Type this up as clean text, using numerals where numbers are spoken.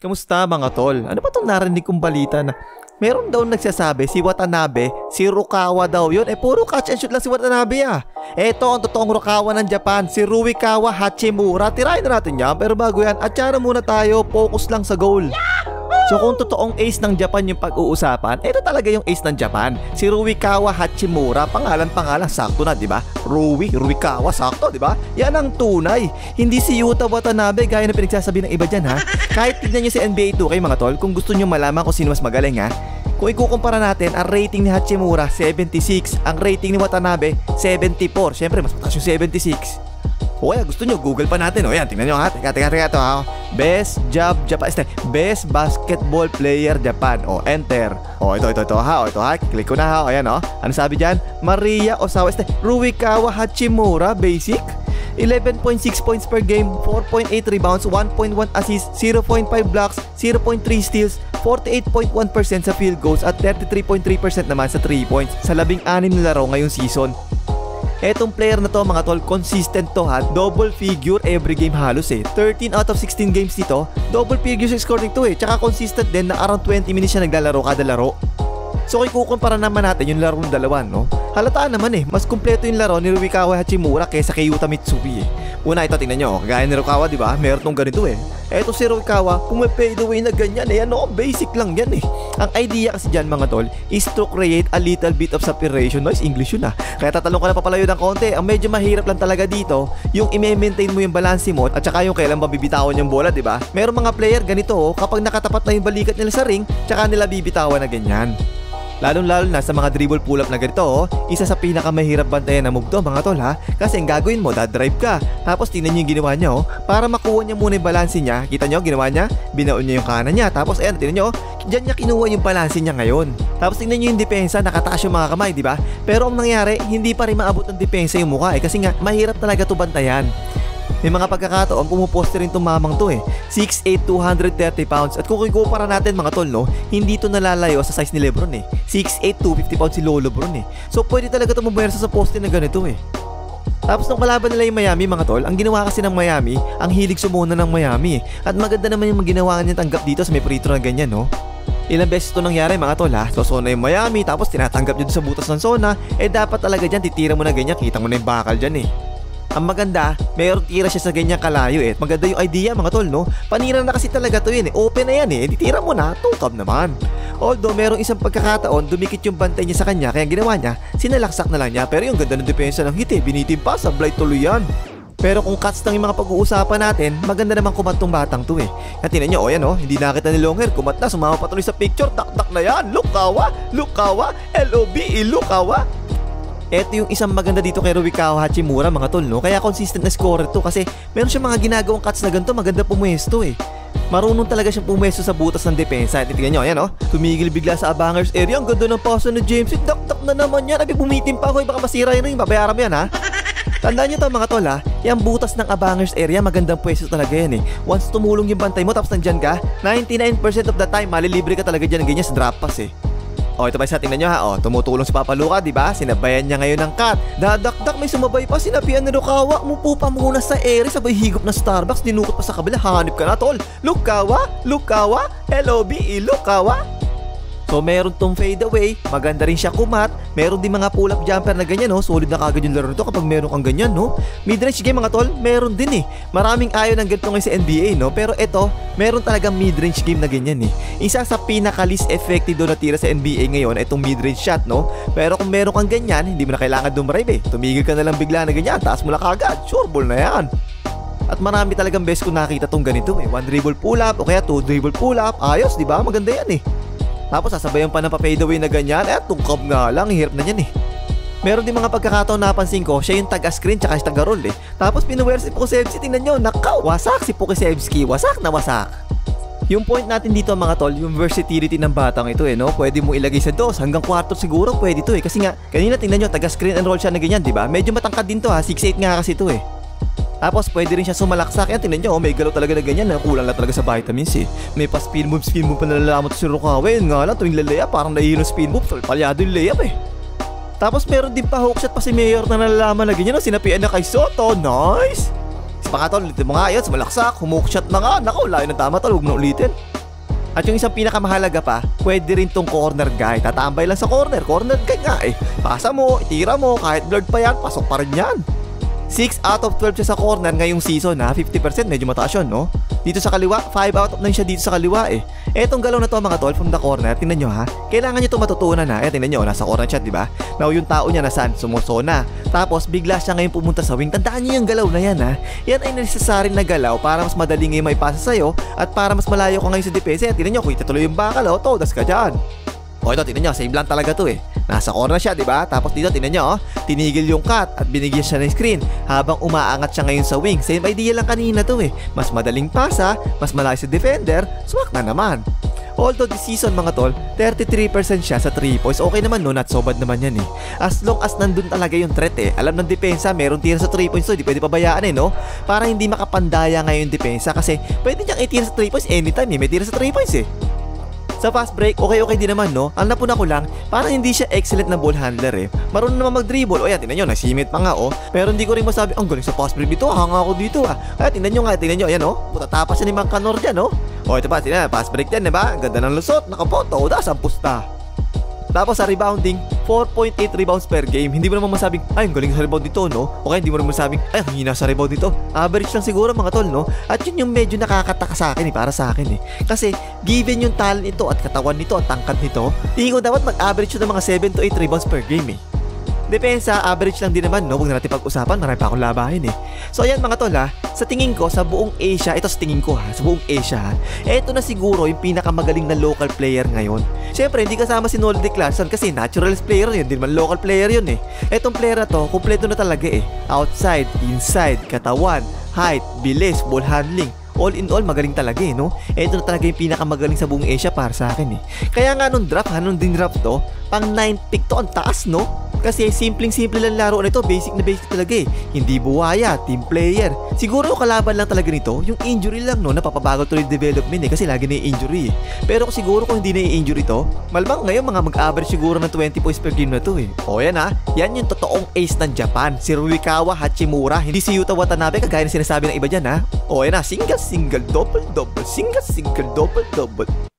Kamusta mga tol? Ano ba itong narinig kong balita na meron daw nagsasabi si Watanabe, si Rukawa daw yun. Puro catch and shoot lang si Watanabe ah. Eto ang totoong Rukawa ng Japan, si Ruikawa Hachimura. Tirahin na natin yan, pero bago yan, atsara muna tayo, focus lang sa goal. So kung totoong ace ng Japan yung pag-uusapan, ito talaga yung ace ng Japan, si Ruikawa Hachimura. Pangalan sakto na, di ba? Ruikawa, sakto, di ba? Yan ang tunay. Hindi si Yuta Watanabe gaya na pinagsasabi ng iba dyan ha. Kahit tignan nyo si NBA 2K mga tol, kung gusto nyo malaman kung sino mas magaling ha. Kung ikukumpara natin, ang rating ni Hachimura 76, ang rating ni Watanabe 74. Siyempre mas mataas yung 76. O kaya gusto nyo, Google pa natin. O yan, tingnan nyo ha. Teka ito ha. Best job Japan. Best basketball player Japan. O, enter. O, ito ha. O, ito ha. Click ko na ha. O, yan o. Ano sabi dyan? Maria Osawa. Ruikawa Hachimura, basic. 11.6 points per game, 4.8 rebounds, 1.1 assists, 0.5 blocks, 0.3 steals, 48.1% sa field goals at 33.3% naman sa 3 points sa 16 na laro ngayong season. Etong player na to mga tol, consistent to ha. Double figure every game halos 13 out of 16 games dito, double figures scoring to Tsaka consistent din na around 20 minutes siya naglalaro kada laro. So kung ikukumpara naman natin yung laro ng dalawa, no? Halataan naman mas kumpleto yung laro ni Ruikawa Hachimura kaysa kay Yuta Mitsui Una, ito tingnan nyo, gaya ni Ruikawa diba? Meron tong ganito Eto si Ruikawa, kung may fade away na ganyan ano, basic lang yan Ang idea kasi dyan mga tol is to create a little bit of separation. Nice English yun Kaya tatalong ka na papalayo ng konti. Ang medyo mahirap lang talaga dito, yung i-maintain mo yung balance mo at saka yung kailan mabibitawan yung bola, diba? Meron mga player ganito kapag nakatapat na yung balikat nila sa ring, tsaka nila bibitawan na ganyan. Lalong-lalo na sa mga dribble pull-up na ganito isa sa pinakamahirap bantayan na move to mga tol ha. Kasi ang gagawin mo, dadrive ka. Tapos tingnan nyo yung ginawa niya para makuha niya muna yung balanse niya. Kita nyo, ginawa niya, binaon niya yung kanan niya. Tapos ayan, tingnan nyo, dyan niya kinuha yung balanse niya ngayon. Tapos tingnan nyo yung depensa, nakataas yung mga kamay, di ba? Pero ang nangyari, hindi pa rin maabot ng depensa yung mukha kasi nga, mahirap talaga to bantayan. May mga pagkakataon, pumuposte rin itong mamang to 6'8", 230 pounds. At kung ikukumpara natin mga tol, no, hindi to nalalayo sa size ni Lebron 6'8", 250 pounds si Lolo Bron So pwede talaga ito mabuwersa sa poste na ganito Tapos nung kalaban nila yung Miami mga tol, ang ginawa kasi ng Miami, ang hilig sumuna ng Miami At maganda naman yung ginawa niya tanggap dito sa may free throw na ganyan Ilang beses ito nangyari mga tol So zona yung Miami, tapos tinatanggap nyo sa butas ng zona dapat talaga dyan, titira mo na ganyan, kita mo na yung bakal dyan Ang maganda, mayroong tira siya sa ganyang kalayo Maganda yung idea mga tol no. Panira na kasi talaga to Open na yan Di tira mo na, tukab naman. Although merong isang pagkakataon, dumikit yung bantay niya sa kanya. Kaya ginawa niya, sinalaksak na lang niya. Pero yung ganda ng depensa ng hit binitin pa, sablay tuloy yan. Pero kung cuts lang yung mga pag-uusapan natin, maganda naman kumat tong batang to At tinan nyo, yan hindi nakita ni Longhair, kumat na, sumama pa tuloy sa picture, tak-tak na yan. Ruikawa, L-O-B-E, Ruikawa. Ito yung isang maganda dito kay Ruikawa Hachimura mga tol no. Kaya consistent na scorer to kasi meron siya mga ginagawang cuts na ganito, maganda pumwesto Marunong talaga siyang pumwesto sa butas ng depensa. Tingnan nyo, ayan tumigil bigla sa abangers area. Ang ganda ng pasa ni James. Dak-dak na naman yan. Bumitin pa ako baka masira yun babayaran mo yan ha. Tandaan nyo to mga tol yung butas ng abangers area, magandang pwesto talaga yan Once tumulong yung bantay mo tapos nandyan ka, 99% of the time malilibre ka talaga dyan ng ganyan sa drop pass ito ba isa, tingnan nyo ha tumutulong si Papa Luka, diba? Sinabayan niya ngayon ng cut. Dadakdak, may sumabay pa, sinabihan ni Ruikawa. Mupo pa muna sa ere, sabay higop na Starbucks, dinukot pa sa kabila. Hanip ka na tol. Ruikawa, L-O-B-E, Ruikawa. So meron tong fade away, maganda rin siya kumat. Meron din mga pull up jumper na ganyan solid na kagad yung laro nito kapag meron kang ganyan Midrange game mga tol, meron din Maraming ayaw ng ganito ngayon sa NBA pero ito, meron talagang midrange game na ganyan Isa sa pinaka least effective na tira sa NBA ngayon itong midrange shot Pero kung meron kang ganyan, hindi mo na kailangan dumrive tumigil ka na lang bigla na ganyan, taas mo na kagad, sure ball na yan. At marami talagang best kung nakita tong ganito One dribble pull up o kaya two dribble pull up, ayos diba, maganda yan Tapos sasabayan pa ng pa-fade away na ganyan tungkab nga lang, hirap na yan Meron din mga pagkakataon napansin ko, siya yung taga-screen tsaka siya taga-roll Tapos pinuwer si Pokusevski, tingnan nyo, nakaw, wasak si Pokusevski, wasak na wasak. Yung point natin dito mga tol, yung versatility ng batang ito Pwede mo ilagay sa 2 hanggang 4 siguro pwede to Kasi nga, kanina tingnan nyo, taga-screen and roll siya na ganyan, diba? Medyo matangkad din to 6'8 nga kasi to Tapos pwede rin siya sumalaksak. Yan, tingnan nyo, may galaw talaga na ganyan. Kulang lang talaga sa vitamins May pa spin move pa nalalaman to si Ruikawa. Yun nga lang, tuwing lalaya parang nahihilo spin move. Palyado yung layup Tapos meron din pa hookshot pa si Mayor na nalalaman na ganyan sinapian na kay Soto. Nice! Baka tol, ulitin mo nga yan, sumalaksak, hookshot na nga. Naku, layo ng tama tol, huwag mo na ulitin. At yung isang pinakamahalaga pa, pwede rin tong corner guy. Tatambay lang sa corner guy nga eh. Pasa mo, itira mo, kahit blurred pa yan, pasok pa rin yan. 6 out of 12 siya sa corner ngayong season ha. 50% medyo mataas yun, no? Dito sa kaliwa, 5 out of 9 siya dito sa kaliwa eh. Etong galaw na to mga tol from the corner, tingnan nyo ha. Kailangan nyo itong matutunan ha. Tingnan nyo, nasa corner chat, di ba? Now yung tao niya nasan, sumusona. Tapos bigla siya ngayon pumunta sa wing. Tandaan nyo yung galaw na yan ha. Yan ay necessary na galaw para mas madali ngayon may pasa sa'yo at para mas malayo ka ngayon sa depensa. Tingnan nyo, kung itutuloy yung bakal, todas ka dyan. O ito, tingnan nyo, save lang talaga to eh. Nasa corner siya, di ba? Tapos dito, tingnan nyo, tinigil yung cut at binigyan siya ng screen habang umaangat siya ngayon sa wing. Same idea lang kanina to eh. Mas madaling pasa, mas malayo sa defender, swak na naman. Although this season mga tol, 33% siya sa 3 points. Okay naman no, not so bad naman yan eh. As long as nandun talaga yung threat eh. Alam ng depensa, meron tira sa 3 points to, di pwede pabayaan eh no? Para hindi makapandaya ngayon yung depensa kasi pwede niyang itira sa 3 points anytime eh. May tira sa 3 points eh. Sa fast break, okay din naman no. Ang napuna ko lang, parang hindi siya excellent na ball handler eh. Marunong naman mag-dribble. O yan, tingnan nyo, nasimit pa nga oh. Pero hindi ko rin masabi, ang galing sa fast break dito, hanga ako dito ah. Kaya tingnan nyo, ayan oh. Putatapas siya ni Mang Kanor dyan oh. O ito pa, tingnan, fast break yan diba? Ganda ng lusot, nakapoto, das ang pusta. Tapos sa rebounding, 4.8 rebounds per game. Hindi mo naman masabing, ay, ang galing sa rebound dito, no? Okay, hindi mo naman masabing, ay, ang hina sa rebound dito. Average lang siguro mga tol, no? At yun yung medyo nakakataka sa akin, para sa akin, eh. Kasi, given yung talent nito at katawan nito at tangkad nito, tingin ko dapat mag-average yun ng mga 7 to 8 rebounds per game, eh. Depensa, average lang din naman, no? Huwag na natin pag-usapan, marami pa akong labahin eh. So ayan mga tol ha, sa tingin ko, sa buong Asia, ito sa tingin ko ha, sa buong Asia ha, eto na siguro yung pinakamagaling na local player ngayon. Siyempre, hindi kasama si Nolde Clarkson kasi naturalist player yun, hindi naman local player yun eh. Etong player na to, kumpleto na talaga eh. Outside, inside, katawan, height, bilis, ball handling. All in all, magaling talaga eh, no? Ito na talaga yung pinakamagaling sa buong Asia para sa akin eh. Kaya nga nung draft ha, nung din-draft to, pang 9th pick to, ang taas, no? Kasi simpleng-simple lang laro nito, basic na basic talaga eh. Hindi buwaya, team player. Siguro yung kalaban lang talaga nito, yung injury lang no, napapabagal tuloy development eh, kasi lagi na yung injury eh. Pero siguro kung hindi na yung injury to, malamang ngayon mga mag-average siguro ng 20 points per game na to eh. O yan ha, yan yung totoong ace ng Japan, si Ruikawa Hachimura, hindi si Yuta Watanabe kagaya na sinasabi ng iba dyan ha. O yan ha, single, double, single, double.